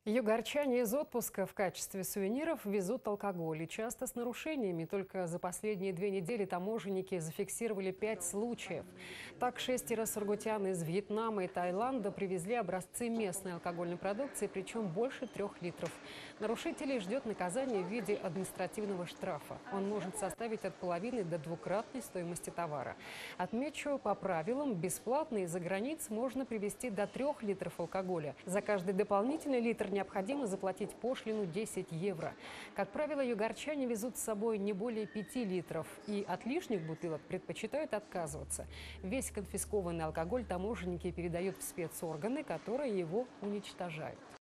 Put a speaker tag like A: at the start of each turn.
A: Югорчане из отпуска в качестве сувениров везут алкоголь, и часто с нарушениями. Только за последние 2 недели таможенники зафиксировали 5 случаев. Так, 6 сургутян из Вьетнама и Таиланда привезли образцы местной алкогольной продукции, причем больше 3 литров. Нарушителей ждет наказание в виде административного штрафа. Он может составить от половины до двукратной стоимости товара. Отмечу, по правилам, бесплатно из-за границ можно привезти до 3 литров алкоголя. За каждый дополнительный литр необходимо заплатить пошлину 10 евро. Как правило, югорчане везут с собой не более 5 литров и от лишних бутылок предпочитают отказываться. Весь конфискованный алкоголь таможенники передают в спецорганы, которые его уничтожают.